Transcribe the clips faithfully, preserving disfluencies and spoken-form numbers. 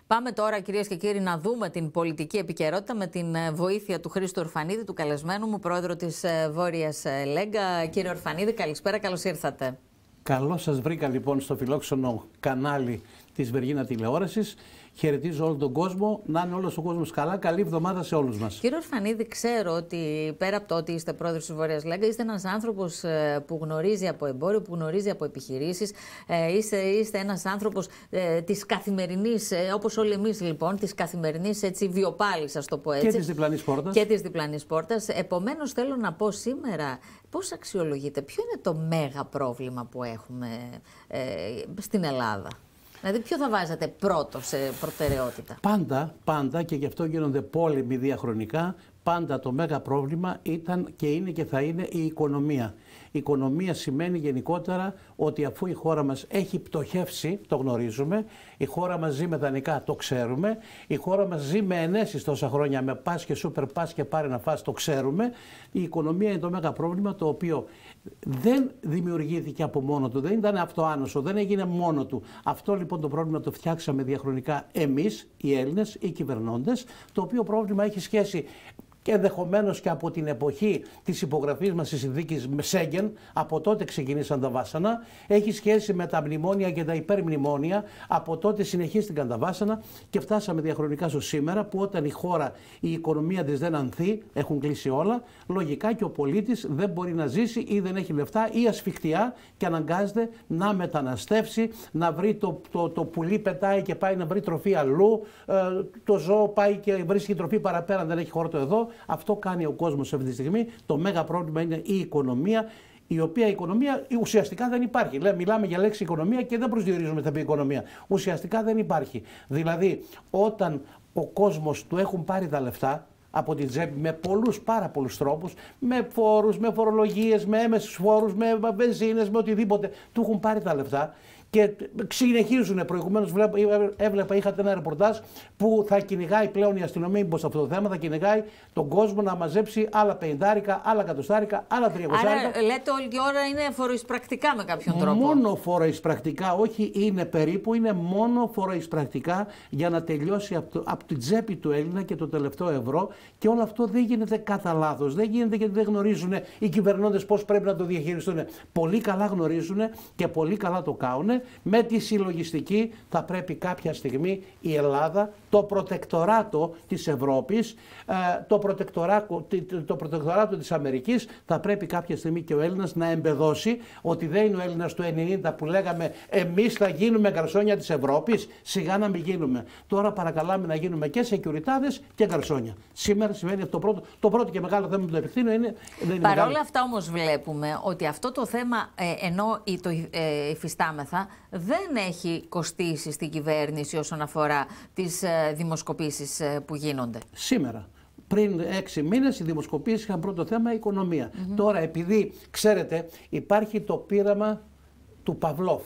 Πάμε τώρα, κυρίες και κύριοι, να δούμε την πολιτική επικαιρότητα με την βοήθεια του Χρήστου Ορφανίδη, του καλεσμένου μου, πρόεδρο της Βόρειας Λέγκα. Κύριε Ορφανίδη, καλησπέρα, καλώς ήρθατε. Καλώς σας βρήκα λοιπόν στο φιλόξενο κανάλι της Βεργίνα Τηλεόρασης. Χαιρετίζω όλο τον κόσμο, να είναι όλος ο κόσμος καλά. Καλή εβδομάδα σε όλους μας. Κύριε Ορφανίδη, ξέρω ότι πέρα από το ότι είστε πρόεδρος της Βόρειας Λέγκα, είστε ένας άνθρωπος που γνωρίζει από εμπόριο, που γνωρίζει από επιχειρήσεις. Είστε, είστε ένας άνθρωπος ε, της καθημερινής, ε, όπως όλοι εμείς λοιπόν, της καθημερινής έτσι, βιοπάλης, ας το πω έτσι. Και της διπλανής πόρτας. Και της διπλανής πόρτας. Επομένως, θέλω να πω σήμερα, πώς αξιολογείτε, ποιο είναι το μέγα πρόβλημα που έχουμε ε, στην Ελλάδα? Δηλαδή, ποιο θα βάζατε πρώτο σε προτεραιότητα? Πάντα, πάντα, και γι' αυτό γίνονται πόλεμοι διαχρονικά, πάντα το μέγα πρόβλημα ήταν και είναι και θα είναι η οικονομία. Η οικονομία σημαίνει γενικότερα ότι αφού η χώρα μας έχει πτωχεύσει, το γνωρίζουμε, η χώρα μας ζει με δανεικά, το ξέρουμε, η χώρα μας ζει με ενέσεις τόσα χρόνια, με πας και σούπερ πας και πάρε να φας, το ξέρουμε. Η οικονομία είναι το μέγα πρόβλημα, το οποίο δεν δημιουργήθηκε από μόνο του, δεν ήταν αυτοάνωσο, δεν έγινε μόνο του. Αυτό λοιπόν το πρόβλημα το φτιάξαμε διαχρονικά εμείς, οι Έλληνες, οι κυβερνώντες, το οποίο πρόβλημα έχει σχέση και ενδεχομένως και από την εποχή της υπογραφής μας της συνθήκης Σέγγεν, από τότε ξεκινήσαν τα βάσανα, έχει σχέση με τα μνημόνια και τα υπερμνημόνια, από τότε συνεχίστηκαν τα βάσανα και φτάσαμε διαχρονικά στο σήμερα, που όταν η χώρα, η οικονομία της δεν ανθεί, έχουν κλείσει όλα, λογικά και ο πολίτης δεν μπορεί να ζήσει ή δεν έχει λεφτά ή ασφιχτιά και αναγκάζεται να μεταναστεύσει, να βρει το, το, το πουλί πετάει και πάει να βρει τροφή αλλού, ε, το ζώο πάει και βρίσκει τροφή παραπέρα, δεν έχει χόρτο εδώ. Αυτό κάνει ο κόσμος αυτή τη στιγμή. Το μέγα πρόβλημα είναι η οικονομία, η οποία η οικονομία ουσιαστικά δεν υπάρχει. Λέμε, μιλάμε για λέξη οικονομία και δεν προσδιορίζουμε θα πει οικονομία. Ουσιαστικά δεν υπάρχει. Δηλαδή, όταν ο κόσμος του έχουν πάρει τα λεφτά από την τσέπη με πολλούς, πάρα πολλούς τρόπους, με φόρους, με φορολογίες, με έμεσους φόρους, με βενζίνες, με οτιδήποτε, του έχουν πάρει τα λεφτά. Και συνεχίζουν. Προηγουμένως έβλεπα, είχατε ένα ρεπορτάζ που θα κυνηγάει πλέον η αστυνομία μπροστά σε αυτό το θέμα, θα κυνηγάει τον κόσμο να μαζέψει άλλα πενηντάρικα, άλλα εκατοστάρικα, άλλα τριαντάρικα. Άρα λέτε όλη την ώρα είναι φοροεισπρακτικά με κάποιον τρόπο? Μόνο φοροεισπρακτικά, όχι είναι περίπου, είναι μόνο φοροεισπρακτικά για να τελειώσει από, το, από την τσέπη του Έλληνα και το τελευταίο ευρώ. Και όλο αυτό δεν γίνεται κατά λάθος. Δεν γίνεται γιατί δεν γνωρίζουν οι κυβερνώντες πώς πρέπει να το διαχειριστούν. Πολύ καλά γνωρίζουν και πολύ καλά το κάνουν. Με τη συλλογιστική θα πρέπει κάποια στιγμή η Ελλάδα, το προτεκτοράτο της Ευρώπης, το προτεκτοράτο, το προτεκτοράτο της Αμερικής, θα πρέπει κάποια στιγμή και ο Έλληνας να εμπεδώσει ότι δεν είναι ο Έλληνας του ενενήντα που λέγαμε εμείς θα γίνουμε γκαρσόνια της Ευρώπης, σιγά να μην γίνουμε. Τώρα παρακαλάμε να γίνουμε και σεκιουριτάδες και γκαρσόνια. Σήμερα σημαίνει αυτό το πρώτο, το πρώτο και μεγάλο θέμα που το επεκτείνω είναι... Παρ' όλα αυτά όμως βλέπουμε ότι αυτό το θέμα, ε, ενώ το ε, υφιστάμεθα, δεν έχει κοστίσει στην κυβέρνηση όσον αφορά τις ε, δημοσκοπήσεις ε, που γίνονται. Σήμερα. Πριν έξι μήνες οι δημοσκοπήσεις είχαν πρώτο θέμα οικονομία. Mm-hmm. Τώρα επειδή, ξέρετε, υπάρχει το πείραμα του Παυλόφ,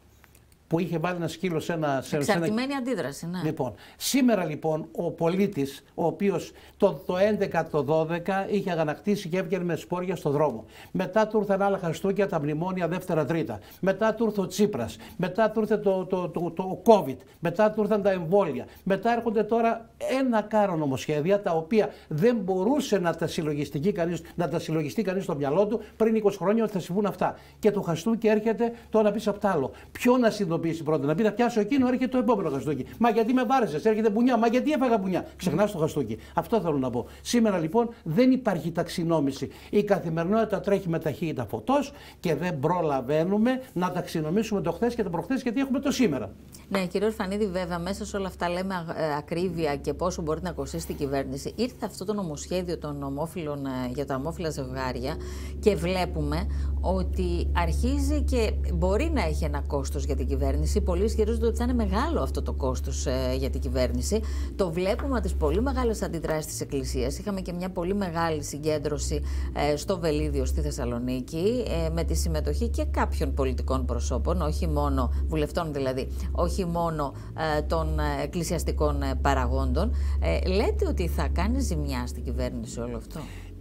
που είχε βάλει ένα σκύλο σε ένα... Εξαρτημένη σε ένα... αντίδραση, ναι. Λοιπόν, σήμερα λοιπόν ο πολίτης, ο οποίος το, το έντεκα, το δώδεκα είχε αγανακτήσει και έβγαινε με σπόρια στο δρόμο. Μετά του ήρθαν άλλα Χριστούγεννα, τα μνημόνια δεύτερα-τρίτα. Μετά του ήρθε ο Τσίπρας. Μετά του ήρθε το, το, το, το, το COVID. Μετά του ήρθαν τα εμβόλια. Μετά έρχονται τώρα ένα κάρο νομοσχέδια, τα οποία δεν μπορούσε να τα συλλογιστεί κανείς, να τα συλλογιστεί κανείς στο μυαλό του πριν είκοσι χρόνια ότι θα συμβούν αυτά. Και το Χριστούγεννα έρχεται το να πει απ' τ' άλλο. Ποιο να συνειδητοποιήσει πρώτα, να πει να πιάσω εκείνο, έρχεται το επόμενο Χριστούγεννα. Μα γιατί με βάρεσες, έρχεται μπουνιά, μα γιατί έφαγα μπουνιά. Ξεχνάς το Χριστούγεννα. Αυτό θέλω να πω. Σήμερα λοιπόν δεν υπάρχει ταξινόμηση. Η καθημερινότητα τρέχει με ταχύτητα φωτός και δεν προλαβαίνουμε να ταξινομήσουμε το χθες και το προχθές, γιατί έχουμε το σήμερα. Ναι, κύριε Ορφανίδη, βέβαια, μέσα σε όλα αυτά λέμε ακρίβεια και πόσο μπορεί να κοστίσει την κυβέρνηση. Ήρθε αυτό το νομοσχέδιο των ομόφυλων για τα ομόφυλα ζευγάρια και βλέπουμε ότι αρχίζει και μπορεί να έχει ένα κόστος για την κυβέρνηση. Πολλοί ισχυρίζονται ότι θα είναι μεγάλο αυτό το κόστος ε, για την κυβέρνηση. Το βλέπουμε από τις πολύ μεγάλες αντιδράσεις της Εκκλησίας. Είχαμε και μια πολύ μεγάλη συγκέντρωση ε, στο Βελίδιο στη Θεσσαλονίκη ε, με τη συμμετοχή και κάποιων πολιτικών προσώπων, όχι μόνο βουλευτών δηλαδή, όχι μόνο ε, των ε, εκκλησιαστικών ε, παραγόντων. Ε, λέτε ότι θα κάνει ζημιά στην κυβέρνηση όλο αυτό?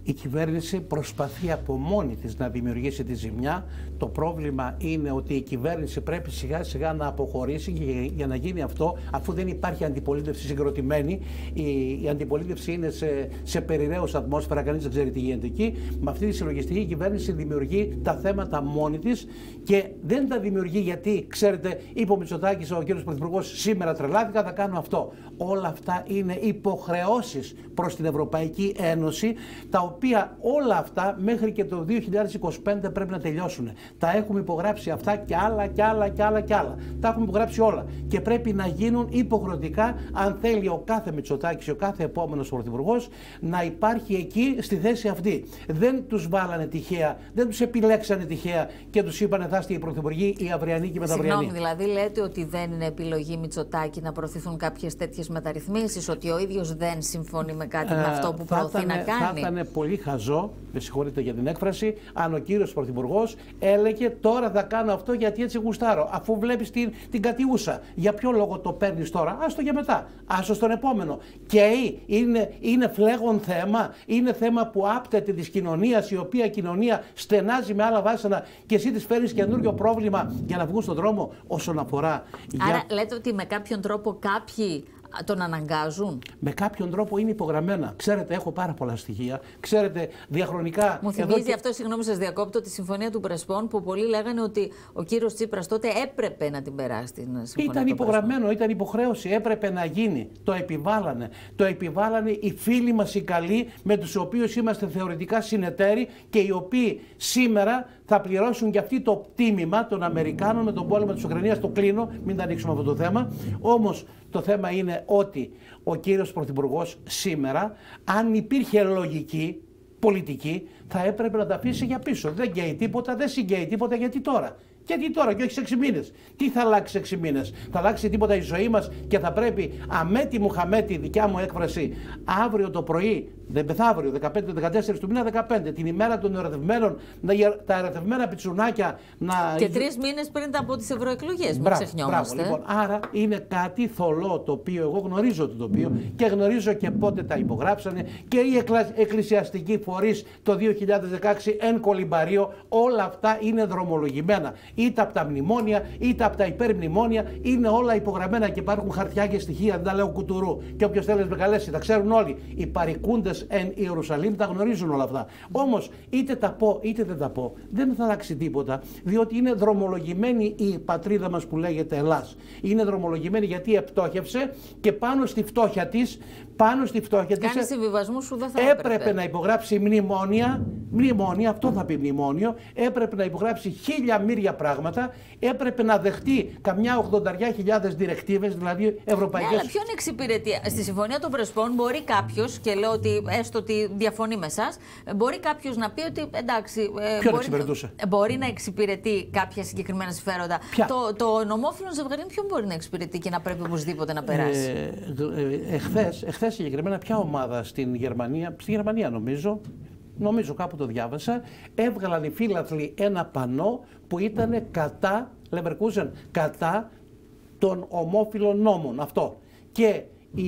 Η κυβέρνηση προσπαθεί από μόνη της να δημιουργήσει τη ζημιά. Το πρόβλημα είναι ότι η κυβέρνηση πρέπει σιγά σιγά να αποχωρήσει και για να γίνει αυτό, αφού δεν υπάρχει αντιπολίτευση συγκροτημένη, η, η αντιπολίτευση είναι σε, σε περιραίους ατμόσφαιρα, κανείς δεν ξέρει τι γίνεται εκεί. Με αυτή τη συλλογιστική η κυβέρνηση δημιουργεί τα θέματα μόνη της και δεν τα δημιουργεί γιατί, ξέρετε, είπε ο Μητσοτάκης, ο κύριος Πρωθυπουργός, σήμερα τρελάθηκα, θα κάνω αυτό. Όλα αυτά είναι υποχρεώσεις προς την Ευρωπαϊκή Ένωση, τα οποία όλα αυτά μέχρι και το δύο χιλιάδες είκοσι πέντε πρέπει να τελειώσουν. Τα έχουμε υπογράψει αυτά και άλλα και άλλα και άλλα και άλλα. Τα έχουμε υπογράψει όλα και πρέπει να γίνουν υποχρεωτικά αν θέλει ο κάθε Μητσοτάκης, ο κάθε επόμενος πρωθυπουργός να υπάρχει εκεί στη θέση αυτή. Δεν τους βάλανε τυχαία, δεν τους επιλέξανε τυχαία και τους είπανε θα είστε οι πρωθυπουργοί, οι αυριανοί και οι μεταβριανοί. Συγγνώμη, δηλαδή λέτε ότι δεν είναι επιλογή Μητσοτάκη να προωθηθούν κάποιες τέτοιες μεταρρυθμίσεις, ότι ο ίδιος δεν συμφωνεί με κάτι ε, με αυτό που προωθεί να κάνει? Θα ήταν πολύ χαζό, με συγχωρείτε για την έκφραση, αν ο κύριος πρωθυπουργός έλεγε τώρα θα κάνω αυτό γιατί έτσι γουστάρω. Αφού βλέπεις την, την κατιούσα, για ποιο λόγο το παίρνεις τώρα? Άστο για μετά, άστο στον επόμενο. Και είναι, είναι φλέγον θέμα, είναι θέμα που άπτεται της κοινωνίας, η οποία κοινωνία στενάζει με άλλα βάσανα και εσύ της φέρνεις καινούριο πρόβλημα για να βγουν στον δρόμο όσον αφορά. Άρα για... λέτε ότι με κάποιον τρόπο κάποιοι τον αναγκάζουν. Με κάποιον τρόπο είναι υπογραμμένα. Ξέρετε, έχω πάρα πολλά στοιχεία. Ξέρετε, διαχρονικά. Μου θυμίζει και... αυτό, συγγνώμη, σας διακόπτω, τη συμφωνία του Πρεσπών που πολλοί λέγανε ότι ο κύριος Τσίπρας τότε έπρεπε να την περάσει την συμφωνία. Ήταν υπογραμμένο, ήταν υποχρέωση. Έπρεπε να γίνει. Το επιβάλλανε. Το επιβάλλανε οι φίλοι μας οι καλοί, με τους οποίους είμαστε θεωρητικά συνεταίροι και οι οποίοι σήμερα θα πληρώσουν και αυτοί το τίμημα των Αμερικάνων με τον πόλεμο της Ουκρανίας. Το κλείνω, μην τα ανοίξουμε αυτό το θέμα. Όμως το θέμα είναι ότι ο κύριος Πρωθυπουργός σήμερα, αν υπήρχε λογική πολιτική, θα έπρεπε να τα αφήσει για πίσω. Δεν καίει τίποτα, δεν συγκαίει τίποτα, γιατί τώρα. Γιατί τώρα και όχι σε έξι μήνες. Τι θα αλλάξει σε έξι μήνες? Θα αλλάξει τίποτα η ζωή μας και θα πρέπει αμέτη μου χαμέτη, δικιά μου έκφραση, αύριο το πρωί, δεν μεθαύριο, δεκαπέντε δεκατέσσερα του μήνα δεκαπέντε, την ημέρα των ερωτευμένων, τα ερωτευμένα πιτσουνάκια να. Και τρεις μήνες πριν από τις ευρωεκλογές, μην ξεχνιόμαστε. Λοιπόν, άρα είναι κάτι θολό το οποίο εγώ γνωρίζω το τοπίο και γνωρίζω και πότε τα υπογράψανε και οι εκκλησιαστικοί φορείς το δύο χιλιάδες δεκαέξι εν κολυμπαρίο, όλα αυτά είναι δρομολογημένα. Είτε από τα μνημόνια, είτε από τα υπερμνημόνια, είναι όλα υπογραμμένα και υπάρχουν χαρτιά και στοιχεία, δεν τα λέω κουτουρού. Και όποιος θέλει να με καλέσει, τα ξέρουν όλοι. Οι παρικούντες εν Ιερουσαλήμ τα γνωρίζουν όλα αυτά. Όμως, είτε τα πω είτε δεν τα πω, δεν θα αλλάξει τίποτα, διότι είναι δρομολογημένη η πατρίδα μας που λέγεται Ελλάς. Είναι δρομολογημένη γιατί επτόχευσε και πάνω στη φτώχεια της, πάνω στη φτώχεια της. Κάνει συμβιβασμούς που δεν θα έπρεπε. έπρεπε να υπογράψει μνημόνια, μνημόνια, αυτό θα πει μνημόνιο, έπρεπε να υπογράψει χίλια μύρια πράγματα, έπρεπε να δεχτεί καμιά ογδόντα χιλιάδες διρεκτίβες, δηλαδή ευρωπαϊκές. Ναι, αλλά ποιον εξυπηρετεί? Στη Συμφωνία των Πρεσπών μπορεί κάποιος, και λέω ότι έστω ότι διαφωνεί με εσάς, μπορεί κάποιος να πει ότι εντάξει. Ποιον μπορεί, εξυπηρετούσε? Μπορεί να εξυπηρετεί κάποια συγκεκριμένα συμφέροντα. Ποια? Το, το ομόφυλο ζευγάρι ποιον μπορεί να εξυπηρετεί και να πρέπει οπωσδήποτε να περάσει? Ε, ε, εχθές, εχθές συγκεκριμένα, ποια ομάδα στην Γερμανία, στη Γερμανία νομίζω, νομίζω κάπου το διάβασα, έβγαλαν οι φίλαθλοι ένα πανό που ήταν κατά, Leverkusen, κατά των ομόφυλων νόμων. Αυτό. Και η,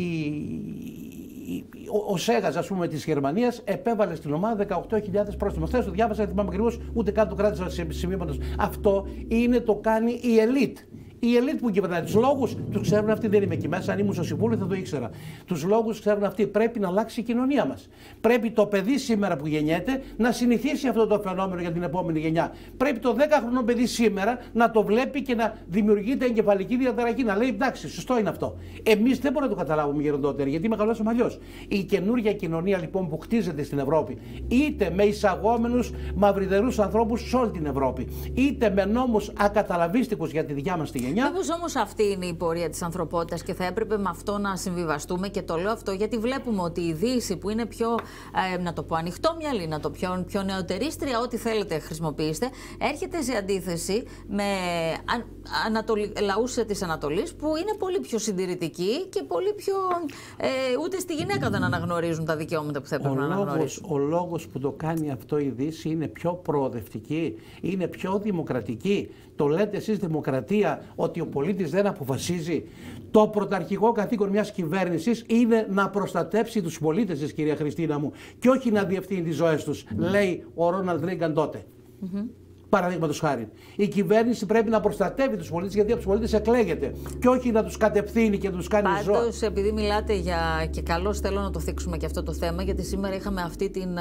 ο, ο Σέγας, ας πούμε, της Γερμανίας επέβαλε στην ομάδα δεκαοκτώ χιλιάδες πρόστιμο. Χθες το διάβασα, δεν θυμάμαι ακριβώς, ούτε καν το κράτησα σε σημείωματος. Αυτό είναι, το κάνει η ελίτ. Η ελίτ που κυβερνάει. Τους λόγους τους ξέρουν αυτοί, δεν είμαι εκεί μέσα. Αν ήμουν στο Συμβούλιο θα το ήξερα. Τους λόγους ξέρουν αυτοί. Πρέπει να αλλάξει η κοινωνία μας. Πρέπει το παιδί σήμερα που γεννιέται να συνηθίσει αυτό το φαινόμενο για την επόμενη γενιά. Πρέπει το δέκαχρονο παιδί σήμερα να το βλέπει και να δημιουργείται εγκεφαλική διαταραχή. Να λέει εντάξει, σωστό είναι αυτό. Εμείς δεν μπορούμε να το καταλάβουμε γεροντότεροι, γιατί μεγαλώσαμε αλλιώς. Η καινούργια κοινωνία λοιπόν που χτίζεται στην Ευρώπη, είτε με εισαγόμενους μαυριδερούς ανθρώπους σε όλη την Ευρώπη, είτε με νόμους ακαταλαβίστικους για τη δικιά μας τη γενιά. Μήπως όμως αυτή είναι η πορεία της ανθρωπότητας και θα έπρεπε με αυτό να συμβιβαστούμε, και το λέω αυτό γιατί βλέπουμε ότι η Δύση που είναι πιο, ε, να το πω ανοιχτόμυαλη, να το πιο, πιο νεοτερίστρια, ό,τι θέλετε χρησιμοποιήστε, έρχεται σε αντίθεση με αν, ανατολι, λαούς της Ανατολής που είναι πολύ πιο συντηρητικοί και πολύ πιο, ε, ούτε στη γυναίκα δεν αναγνωρίζουν τα δικαιώματα που θα έπρεπε να αναγνωρίσουν. Ο λόγος που το κάνει αυτό η Δύση είναι πιο προοδευτική, είναι πιο δημοκρατική. Το λέτε εσείς δημοκρατία ότι ο πολίτης δεν αποφασίζει? Το πρωταρχικό καθήκον μιας κυβέρνησης είναι να προστατέψει τους πολίτες της, κυρία Χριστίνα μου, και όχι να διευθύνει τις ζωές τους, λέει ο Ρόναλντ Ρέγκαν τότε. Mm-hmm. Παραδείγματος χάρη. Η κυβέρνηση πρέπει να προστατεύει τους πολίτες, γιατί από τους πολίτες εκλέγεται, και όχι να τους κατευθύνει και να τους κάνει ζώα. Πάντως, επειδή μιλάτε για. Και καλώς θέλω να το θίξουμε και αυτό το θέμα, γιατί σήμερα είχαμε αυτή την,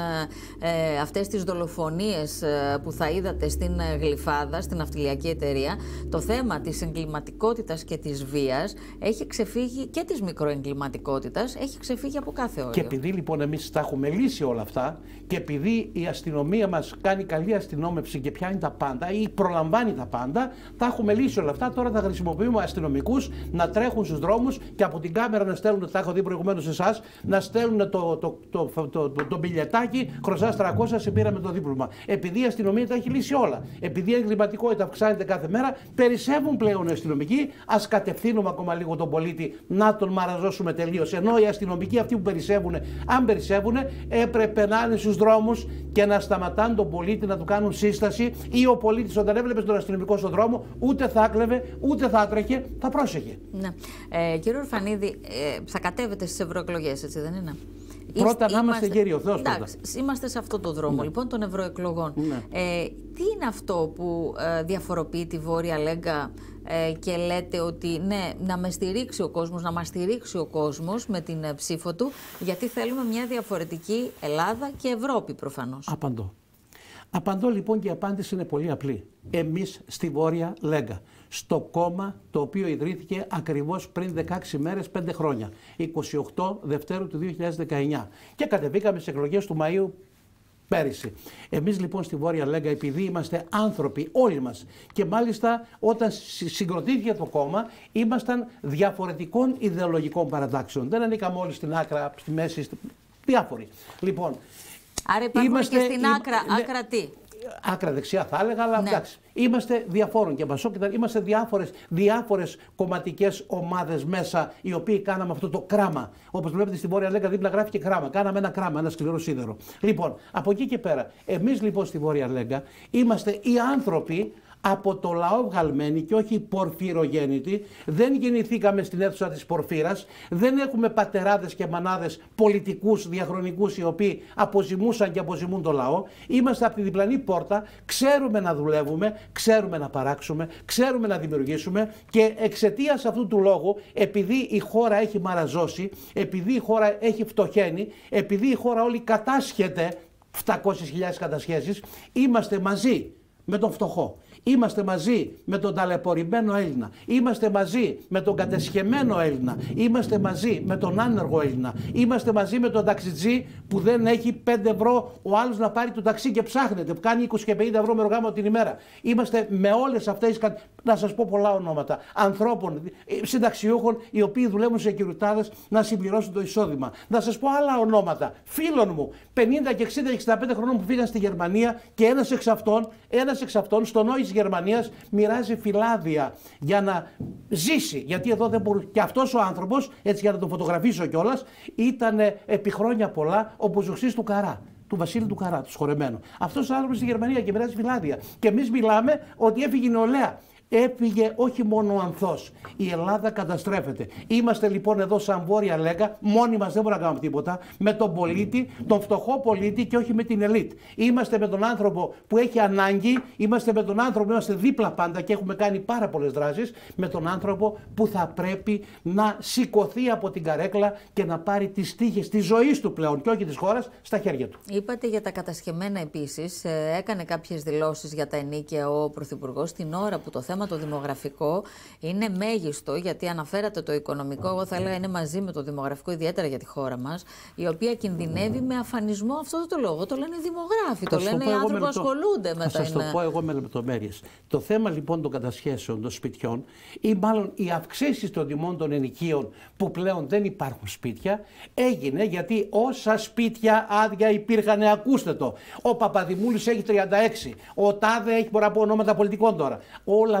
ε, αυτές τις δολοφονίες ε, που θα είδατε στην Γλυφάδα, στην ναυτιλιακή εταιρεία. Το θέμα της εγκληματικότητας και της βίας έχει ξεφύγει, και της μικροεγκληματικότητας, έχει ξεφύγει από κάθε όριο. Και επειδή λοιπόν εμείς τα έχουμε λύσει όλα αυτά, και επειδή η αστυνομία μας κάνει καλή αστυνόμευση και πιάνει τα πάντα ή προλαμβάνει τα πάντα, τα έχουμε λύσει όλα αυτά. Τώρα θα χρησιμοποιούμε αστυνομικούς να τρέχουν στους δρόμους και από την κάμερα να στέλνουν, τα έχω δει προηγουμένως σε εσάς, να στέλνουν το, το, το, το, το, το, το μπιλιετάκι, χρωστάς τριακόσια, σε πήραμε το δίπλωμα. Επειδή η αστυνομία τα έχει λύσει όλα, επειδή η εγκληματικότητα αυξάνεται κάθε μέρα, περισσεύουν πλέον οι αστυνομικοί. Ας κατευθύνουμε ακόμα λίγο τον πολίτη, να τον μαραζώσουμε τελείως. Ενώ οι αστυνομικοί αυτοί που περισσεύουν, αν περισσεύουν, έπρεπε να είναι στους δρόμους και να σταματάνε τον πολίτη, να του κάνουν σύσταση, ή ο πολίτης όταν έβλεπε τον αστυνομικό στον δρόμο, ούτε θα άκλεβε, ούτε θα άτρεχε, θα πρόσεχε. Ναι. Ε, κύριε Ορφανίδη, ε, θα κατέβετε στις ευρωεκλογές, έτσι δεν είναι? Πρώτα να είμαστε γέροι ο Θεός. Εντάξει, είμαστε σε αυτό το δρόμο, ναι, λοιπόν των ευρωεκλογών. Ναι. Ε, τι είναι αυτό που ε, διαφοροποιεί τη Βόρεια Λέγκα ε, και λέτε ότι ναι, να με στηρίξει ο κόσμος, να μας στηρίξει ο κόσμος με την ε, ψήφο του, γιατί θέλουμε μια διαφορετική Ελλάδα και Ευρώπη προφανώς? Απαντώ. Απαντώ λοιπόν, και η απάντηση είναι πολύ απλή. Εμείς στη Βόρεια Λέγκα, στο κόμμα το οποίο ιδρύθηκε ακριβώς πριν δεκαέξι μέρες, πέντε χρόνια, είκοσι οκτώ Δευτέρου του δύο χιλιάδες δεκαεννιά, και κατεβήκαμε στις εκλογές του Μαΐου πέρυσι. Εμείς λοιπόν στη Βόρεια Λέγκα, επειδή είμαστε άνθρωποι όλοι μας, και μάλιστα όταν συγκροτήθηκε το κόμμα ήμασταν διαφορετικών ιδεολογικών παρατάξεων. Δεν ανήκαμε όλοι στην άκρα, στη μέση, στη... διάφοροι. Λοιπόν, άρα υπάρχουν είμαστε, και στην άκρα, ναι, άκρα τι? Άκρα δεξιά θα έλεγα, αλλά ναι, εντάξει. Είμαστε διαφόρων και Πασόκ, είμαστε διάφορες, διάφορες κομματικές ομάδες μέσα, οι οποίοι κάναμε αυτό το κράμα. Όπως βλέπετε στη Βόρεια Λέγκα δίπλα γράφει και κράμα. Κάναμε ένα κράμα, ένα σκληρό σίδερο. Λοιπόν, από εκεί και πέρα, εμείς λοιπόν στη Βόρεια Λέγκα είμαστε οι άνθρωποι από το λαό βγαλμένοι και όχι πορφυρογέννητοι. Δεν γεννηθήκαμε στην αίθουσα της πορφύρας. Δεν έχουμε πατεράδες και μανάδες πολιτικούς διαχρονικούς οι οποίοι αποζημούσαν και αποζημούν το λαό. Είμαστε από τη διπλανή πόρτα. Ξέρουμε να δουλεύουμε, ξέρουμε να παράξουμε, ξέρουμε να δημιουργήσουμε, και εξαιτίας αυτού του λόγου, επειδή η χώρα έχει μαραζώσει, επειδή η χώρα έχει φτωχαίνει, επειδή η χώρα όλη κατάσχεται, επτακόσιες χιλιάδες κατασχέσεις, είμαστε μαζί με τον φτωχό. Είμαστε μαζί με τον ταλαιπωρημένο Έλληνα. Είμαστε μαζί με τον κατεσχεμένο Έλληνα. Είμαστε μαζί με τον άνεργο Έλληνα. Είμαστε μαζί με τον ταξιτζή που δεν έχει πέντε ευρώ ο άλλος να πάρει το ταξί και ψάχνεται, που κάνει είκοσι και πενήντα ευρώ μερογάμμα την ημέρα. Είμαστε με όλες αυτές, να σας πω πολλά ονόματα, ανθρώπων, συνταξιούχων, οι οποίοι δουλεύουν σε κυριτάδες να συμπληρώσουν το εισόδημα. Να σας πω άλλα ονόματα φίλων μου, πενήντα και εξήντα και εξήντα πέντε χρονών, που φύγαν στη Γερμανία, και ένας εξ αυτών, ένας εξ αυτών στο νόη της Γερμανίας μοιράζει φυλάδια για να ζήσει. Γιατί εδώ δεν μπορούσε. Και αυτός ο άνθρωπος, έτσι για να τον φωτογραφίσω κιόλας, ήταν επί χρόνια πολλά ο Μπουζουξής του Καρά, του Βασίλη του Καρά, του σχορεμένου. Αυτός ο άνθρωπος στη Γερμανία και μοιράζει φυλάδια. Και εμείς μιλάμε ότι έφυγε η νεολαία. Έφυγε όχι μόνο ο ανθός. Η Ελλάδα καταστρέφεται. Είμαστε λοιπόν εδώ σαν Βόρεια Λέγκα, μόνοι μας δεν μπορούμε να κάνουμε τίποτα, με τον πολίτη, τον φτωχό πολίτη, και όχι με την ελίτ. Είμαστε με τον άνθρωπο που έχει ανάγκη, είμαστε με τον άνθρωπο που είμαστε δίπλα πάντα και έχουμε κάνει πάρα πολλές δράσεις, με τον άνθρωπο που θα πρέπει να σηκωθεί από την καρέκλα και να πάρει τις τύχες της ζωής του πλέον και όχι της χώρας στα χέρια του. Είπατε για τα κατασχεμένα επίσης, έκανε κάποιες δηλώσεις για τα ενίκαια ο Πρωθυπουργός την ώρα που το θέμα το δημογραφικό είναι μέγιστο, γιατί αναφέρατε το οικονομικό, εγώ θα έλεγα είναι μαζί με το δημογραφικό, ιδιαίτερα για τη χώρα μας, η οποία κινδυνεύει με αφανισμό. Αυτό δεν το λόγο, το λένε οι δημογράφοι, το λένε οι άνθρωποι που ασχολούνται με τα. Θα σας το πω εγώ με λεπτομέρειες. Το θέμα λοιπόν των κατασχέσεων των σπιτιών, ή μάλλον οι αυξήσεις των τιμών των ενοικίων, που πλέον δεν υπάρχουν σπίτια, έγινε γιατί όσα σπίτια άδεια υπήρχαν, ακούστε το. Ο Παπαδημούλης έχει τριάντα έξι, ο Τάδε έχει, μπορώ να πω ονόματα πολιτικών τώρα. Όλα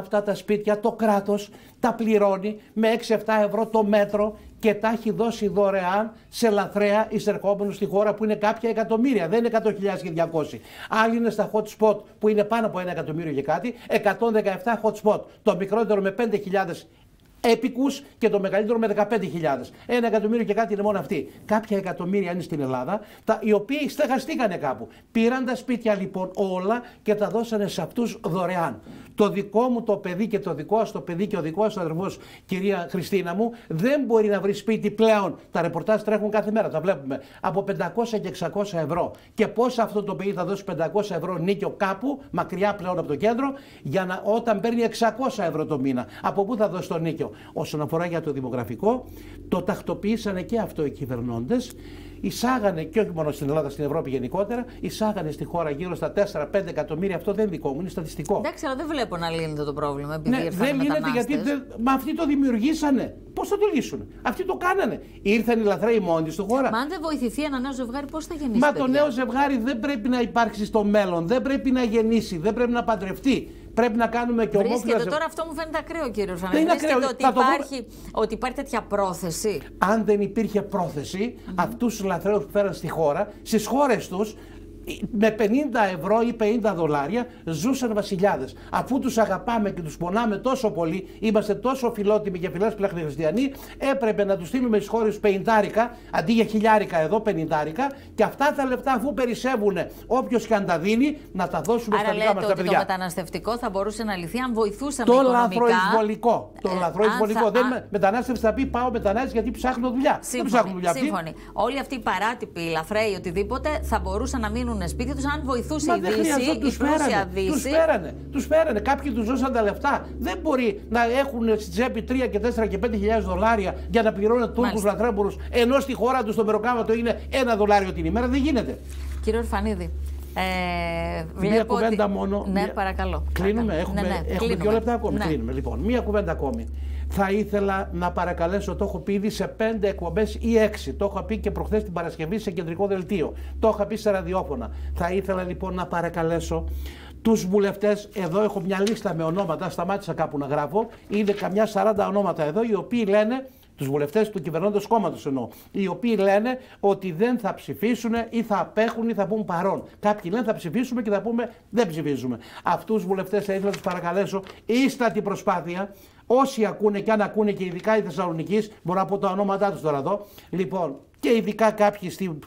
αυτά τα σπίτια το κράτος τα πληρώνει με έξι εφτά ευρώ το μέτρο και τα έχει δώσει δωρεάν σε λαθρέα εισερχόμενους στη χώρα που είναι κάποια εκατομμύρια, δεν είναι εκατό χιλιάδες και διακόσια. Άλλοι είναι στα hot spot που είναι πάνω από ένα εκατομμύριο και κάτι, εκατόν δεκαεπτά hot spot. Το μικρότερο με πέντε χιλιάδες έπικους και το μεγαλύτερο με δεκαπέντε χιλιάδες. Ένα εκατομμύριο και κάτι είναι μόνο αυτοί. Κάποια εκατομμύρια είναι στην Ελλάδα, τα, οι οποίοι στεγαστήκανε κάπου. Πήραν τα σπίτια λοιπόν όλα και τα δώσανε σε αυτούς δωρεάν. Το δικό μου το παιδί και το δικό σου το παιδί και ο δικός σου αδερφός, κυρία Χριστίνα μου, δεν μπορεί να βρει σπίτι πλέον. Τα ρεπορτάζ τρέχουν κάθε μέρα, τα βλέπουμε. Από πεντακόσια και εξακόσια ευρώ. Και πώς αυτό το παιδί θα δώσει πεντακόσια ευρώ νίκιο κάπου, μακριά πλέον από το κέντρο, για να, όταν παίρνει εξακόσια ευρώ το μήνα. Από πού θα δώσει το νίκιο? Όσον αφορά για το δημογραφικό, το τακτοποιήσανε και αυτό οι κυβερνώντες. Εισάγανε, και όχι μόνο στην Ελλάδα, στην Ευρώπη γενικότερα, εισάγανε στη χώρα γύρω στα τέσσερα πέντε εκατομμύρια. Αυτό δεν δικό μου, είναι στατιστικό. Εντάξει, αλλά δεν βλέπω να λύνεται το πρόβλημα. Επειδή ναι, δεν λύνεται γιατί. Δεν, μα αυτοί το δημιουργήσανε. Πώς θα το λύσουν? Αυτοί το κάνανε. Ήρθαν οι λαθρέοι μόνοι στη χώρα. Μα αν δεν βοηθηθεί ένα νέο ζευγάρι, πώς θα γεννήσει? Μα παιδιά? το νέο ζευγάρι δεν πρέπει να υπάρξει στο μέλλον. Δεν πρέπει να γεννήσει. Δεν πρέπει να παντρευτεί. Πρέπει να κάνουμε και ομόφυλα. Βρίσκεται τώρα, αυτό μου φαίνεται ακραίο, κύριε Ορφανίδη. Βρίσκεται ότι υπάρχει, ότι υπάρχει τέτοια πρόθεση. Αν δεν υπήρχε πρόθεση, mm-hmm. αυτούς τους λαθρέους που φέραν στη χώρα, στις χώρες τους, με πενήντα ευρώ ή πενήντα δολάρια ζούσαν βασιλιάδες. Αφού τους αγαπάμε και τους πονάμε τόσο πολύ, είμαστε τόσο φιλότιμοι και φιλόσπιλα χριστιανοί, έπρεπε να τους στείλουμε στις χώρες πενηντάρικα, αντί για χιλιάρικα εδώ πενηντάρικα, και αυτά τα λεφτά, αφού περισσεύουν, όποιος και αν τα δίνει, να τα δώσουμε στα δικά μας τα παιδιά. Άρα λέτε ότι το μεταναστευτικό θα μπορούσε να λυθεί αν βοηθούσαμε το οικονομικά. Λαθροεισβολικό. Το ε, λαθροεισβολικό. Θα... Δεν α... μετανάστευση θα πει πάω μετανάστευση γιατί ψάχνω δουλειά. Σύμφωνοι, δεν ψάχνω δουλειά. Σύμφωνοι. Όλοι αυτοί οι παράτυποι, οι λαθρέοι, οτιδήποτε, θα μπορούσαν να μείνουν σπίτια τους αν βοηθούσε η Δύση, η πλούσια Δύση. Τους φέρανε, τους φέρανε. Κάποιοι τους δώσαν τα λεφτά. Δεν μπορεί να έχουν στη τσέπη τρία και τέσσερα και πέντε χιλιάδες δολάρια για να πληρώνουν Τούρκους λαθρέμπορους, ενώ στη χώρα τους το μεροκάματο είναι ένα δολάριο την ημέρα. Δεν γίνεται. Κύριε Ορφανίδη, ε, μία κουβέντα ότι... μόνο. Ναι, μία... παρακαλώ. Κλείνουμε, έχουμε, ναι, ναι, έχουμε κλείνουμε. δύο λεπτά ακόμη. Ναι. Κλείνουμε. Λοιπόν, μία κουβέντα ακόμη. Θα ήθελα να παρακαλέσω, το έχω πει ήδη σε πέντε εκπομπές ή έξι. Το έχω πει και προχθές την Παρασκευή σε κεντρικό δελτίο. Το είχα πει σε ραδιόφωνα. Θα ήθελα λοιπόν να παρακαλέσω τους βουλευτές, εδώ έχω μια λίστα με ονόματα, σταμάτησα κάπου να γράφω, είναι καμιά σαράντα ονόματα εδώ, οι οποίοι λένε, τους βουλευτές του κυβερνώντος κόμματος εννοώ, οι οποίοι λένε ότι δεν θα ψηφίσουν ή θα απέχουν ή θα πούν παρόν. Κάποιοι λένε θα ψηφίσουμε και θα πούμε δεν ψηφίζουμε. Αυτούς τους βουλευτές θα ήθελα να τους παρακαλέσω, ίστατη προσπάθεια. Όσοι ακούνε και αν ακούνε και ειδικά οι Θεσσαλονικείς, μπορώ να πω τα ονόματά τους τώρα εδώ. Λοιπόν, και ειδικά κάποιοι στη.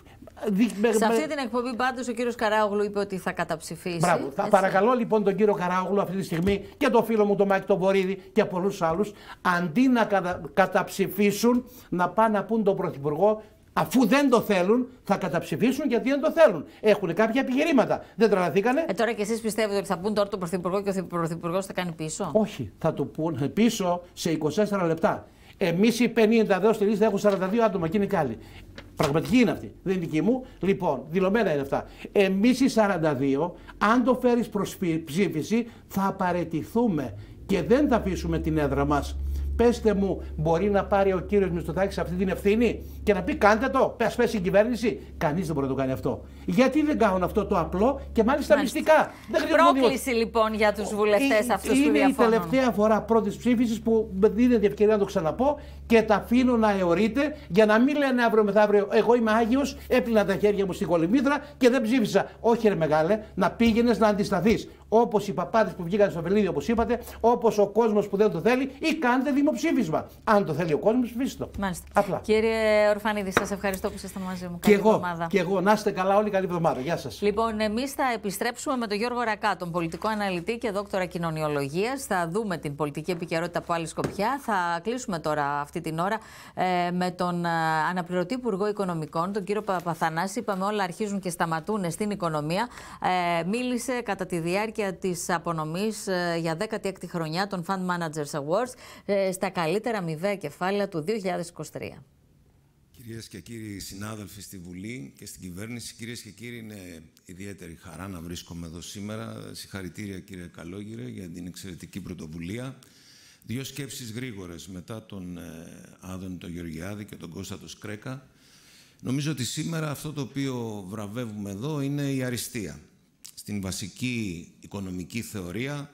Σε αυτή την εκπομπή πάντως ο κύριος Καράογλου είπε ότι θα καταψηφίσει. Μπράβο. Θα παρακαλώ λοιπόν τον κύριο Καράογλου αυτή τη στιγμή και τον φίλο μου τον Μάκη τον Βορίδη και πολλούς άλλους, αντί να κατα... καταψηφίσουν, να πάνε να πούν τον Πρωθυπουργό, αφού δεν το θέλουν, θα καταψηφίσουν γιατί δεν το θέλουν. Έχουν κάποια επιχειρήματα. Δεν τρελαθήκανε. Ε, τώρα και εσείς πιστεύετε ότι θα πούν τώρα τον Πρωθυπουργό και ο Πρωθυπουργός θα κάνει πίσω? Όχι. Θα το πούν πίσω σε είκοσι τέσσερα λεπτά. Εμείς οι πενήντα εδώ στη λίστα έχουν σαράντα δύο άτομα και είναι κι άλλοι. Πραγματική είναι αυτή. Δεν είναι δική μου. Λοιπόν, δηλωμένα είναι αυτά. Εμείς οι σαράντα δύο, αν το φέρεις προς ψήφιση, θα απαρατηθούμε και δεν θα αφήσουμε την έδρα μας. Πέστε μου, μπορεί να πάρει ο κύριος Μητσοτάκης αυτή την ευθύνη και να πει κάντε το, ας πέσει η κυβέρνηση? Κανείς δεν μπορεί να το κάνει αυτό. Γιατί δεν κάνουν αυτό το απλό και μάλιστα, μάλιστα. μυστικά? Δεν πρόκληση λοιπόν για τους βουλευτές ε, αυτούς που διαφωνούν. Είναι η τελευταία φορά πρώτης ψήφισης που δίνεται ευκαιρία να το ξαναπώ και τα αφήνω να αιωρείται για να μην λένε αύριο μεθαύριο εγώ είμαι Άγιος, έπλυνα τα χέρια μου στην κολυμβήθρα και δεν ψήφισα. Όχι ρε μεγάλε, να πήγαινες να αντισταθείς. Όπως οι παπάδες που βγήκαν στο Βελίδιο, όπως είπατε, όπως ο κόσμος που δεν το θέλει, ή κάντε δημοψήφισμα. Αν το θέλει ο κόσμος, ψηφίστε το. Μάλιστα. Απλά. Κύριε Ορφανίδη, σας ευχαριστώ που ήσασταν μαζί μου. Και καλή εγώ, εβδομάδα. Και εγώ. Να είστε καλά όλοι, καλή εβδομάδα. Γεια σας. Λοιπόν, εμείς θα επιστρέψουμε με τον Γιώργο Ρακά, τον πολιτικό αναλυτή και δόκτορα κοινωνιολογίας. Θα δούμε την πολιτική επικαιρότητα από άλλη σκοπιά. Θα κλείσουμε τώρα αυτή την ώρα ε, με τον ε, αναπληρωτή Υπουργό Οικονομικών, τον κύριο Παπαθανάση. Είπαμε όλα αρχίζουν και σταματούν στην οικονομία. Ε, μίλησε κατά τη διάρκεια της απονομής ε, για δέκατη έκτη χρονιά των Fund Managers Awards ε, στα καλύτερα αμοιβαία κεφάλαια του δύο χιλιάδες είκοσι τρία. Κυρίες και κύριοι συνάδελφοι στη Βουλή και στην κυβέρνηση, κυρίες και κύριοι, είναι ιδιαίτερη χαρά να βρίσκομαι εδώ σήμερα. Συγχαρητήρια κύριε Καλόγυρε για την εξαιρετική πρωτοβουλία. Δύο σκέψεις γρήγορες μετά τον ε, Άδωνη τον Γεωργιάδη και τον Κώστα τον Σκρέκα. Νομίζω ότι σήμερα αυτό το οποίο βραβεύουμε εδώ είναι η αριστεία. Στην βασική οικονομική θεωρία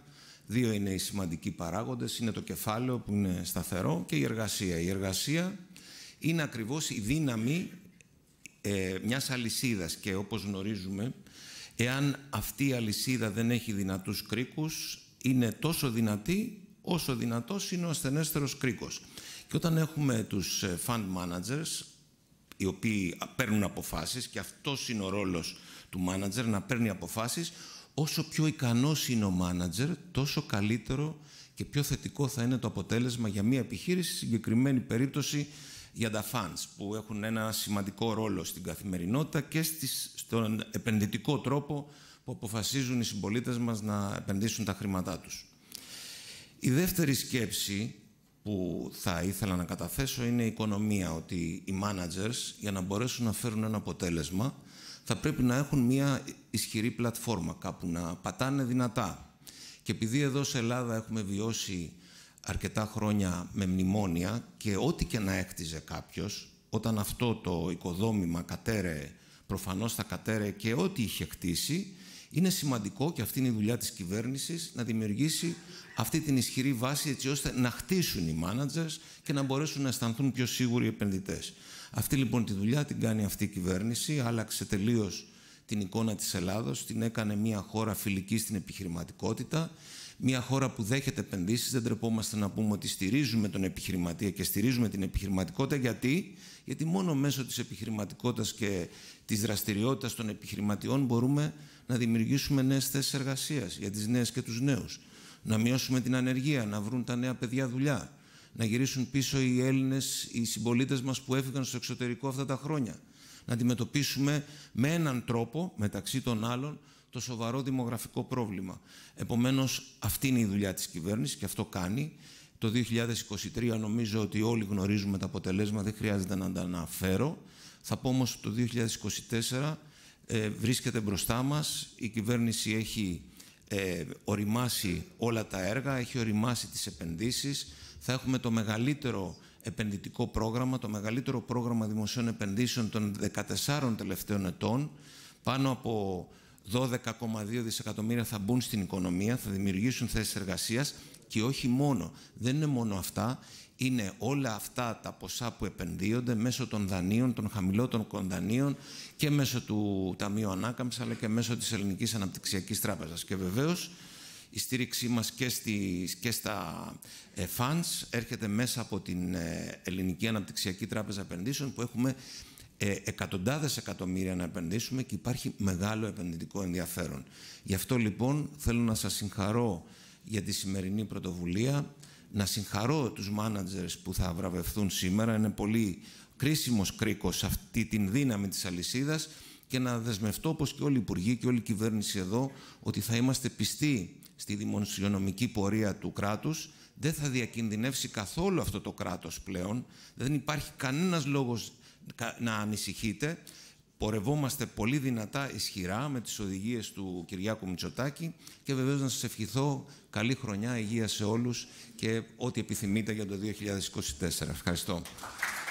Δύο είναι οι σημαντικοί παράγοντες, είναι το κεφάλαιο που είναι σταθερό και η εργασία. Η εργασία είναι ακριβώς η δύναμη ε, μιας αλυσίδας και όπως γνωρίζουμε, εάν αυτή η αλυσίδα δεν έχει δυνατούς κρίκους, είναι τόσο δυνατή όσο δυνατός είναι ο ασθενέστερος κρίκος. Και όταν έχουμε τους fund managers, οι οποίοι παίρνουν αποφάσεις, και αυτός είναι ο ρόλος του manager, να παίρνει αποφάσεις, όσο πιο ικανός είναι ο manager, τόσο καλύτερο και πιο θετικό θα είναι το αποτέλεσμα για μια επιχείρηση, στη συγκεκριμένη περίπτωση για τα funds, που έχουν ένα σημαντικό ρόλο στην καθημερινότητα και στις, στον επενδυτικό τρόπο που αποφασίζουν οι συμπολίτες μας να επενδύσουν τα χρήματά τους. Η δεύτερη σκέψη που θα ήθελα να καταθέσω είναι η οικονομία, ότι οι managers για να μπορέσουν να φέρουν ένα αποτέλεσμα θα πρέπει να έχουν μια ισχυρή πλατφόρμα, κάπου να πατάνε δυνατά. Και επειδή εδώ σε Ελλάδα έχουμε βιώσει αρκετά χρόνια με μνημόνια και ό,τι και να έκτιζε κάποιος, όταν αυτό το οικοδόμημα κατέρεε, προφανώς θα κατέρεε και ό,τι είχε χτίσει, είναι σημαντικό, και αυτή είναι η δουλειά της κυβέρνησης, να δημιουργήσει αυτή την ισχυρή βάση έτσι ώστε να χτίσουν οι managers και να μπορέσουν να αισθανθούν πιο σίγουροι οι επενδυτές. Αυτή λοιπόν τη δουλειά την κάνει αυτή η κυβέρνηση, άλλαξε τελείως την εικόνα της Ελλάδος, την έκανε μια χώρα φιλική στην επιχειρηματικότητα, μια χώρα που δέχεται επενδύσεις. Δεν τρεπόμαστε να πούμε ότι στηρίζουμε τον επιχειρηματία και στηρίζουμε την επιχειρηματικότητα. Γιατί? Γιατί μόνο μέσω της επιχειρηματικότητας και της δραστηριότητας των επιχειρηματιών μπορούμε να δημιουργήσουμε νέες θέσεις εργασίας για τις νέες και τους νέους. Να μειώσουμε την ανεργία, να βρουν τα νέα παιδιά δουλειά, να γυρίσουν πίσω οι Έλληνες, οι συμπολίτες μας που έφυγαν στο εξωτερικό αυτά τα χρόνια. Να αντιμετωπίσουμε με έναν τρόπο, μεταξύ των άλλων, το σοβαρό δημογραφικό πρόβλημα. Επομένως, αυτή είναι η δουλειά της κυβέρνησης και αυτό κάνει. Το δύο χιλιάδες είκοσι τρία νομίζω ότι όλοι γνωρίζουμε τα αποτελέσματα, δεν χρειάζεται να τα αναφέρω. Θα πω όμως ότι το δύο χιλιάδες είκοσι τέσσερα ε, βρίσκεται μπροστά μας. Η κυβέρνηση έχει ε, οριμάσει όλα τα έργα, έχει οριμάσει τις επενδύσεις. Θα έχουμε το μεγαλύτερο επενδυτικό πρόγραμμα, το μεγαλύτερο πρόγραμμα δημοσίων επενδύσεων των δεκατεσσάρων τελευταίων ετών. Πάνω από δώδεκα κόμμα δύο δισεκατομμύρια θα μπουν στην οικονομία, θα δημιουργήσουν θέσεις εργασίας και όχι μόνο. Δεν είναι μόνο αυτά, είναι όλα αυτά τα ποσά που επενδύονται μέσω των δανείων, των χαμηλότερων δανείων και μέσω του Ταμείου Ανάκαμψης, αλλά και μέσω της Ελληνικής Αναπτυξιακής Τράπεζας. Και βεβαίως η στήριξή μας και, στις, και στα ε, funds έρχεται μέσα από την ε, Ελληνική Αναπτυξιακή Τράπεζα Επενδύσεων, που έχουμε ε, εκατοντάδες εκατομμύρια να επενδύσουμε και υπάρχει μεγάλο επενδυτικό ενδιαφέρον. Γι' αυτό λοιπόν θέλω να σας συγχαρώ για τη σημερινή πρωτοβουλία, να συγχαρώ τους managers που θα βραβευθούν σήμερα. Είναι πολύ κρίσιμος κρίκος αυτή την δύναμη της αλυσίδας και να δεσμευτώ, όπως και όλοι οι υπουργοί και όλη η κυβέρνηση εδώ, ότι θα είμαστε πιστοί στη δημοσιονομική πορεία του κράτους. Δεν θα διακινδυνεύσει καθόλου αυτό το κράτος πλέον. Δεν υπάρχει κανένας λόγος να ανησυχείτε. Πορευόμαστε πολύ δυνατά, ισχυρά, με τις οδηγίες του Κυριάκου Μητσοτάκη και βεβαίως να σας ευχηθώ καλή χρονιά, υγεία σε όλους και ό,τι επιθυμείτε για το δύο χιλιάδες είκοσι τέσσερα. Ευχαριστώ.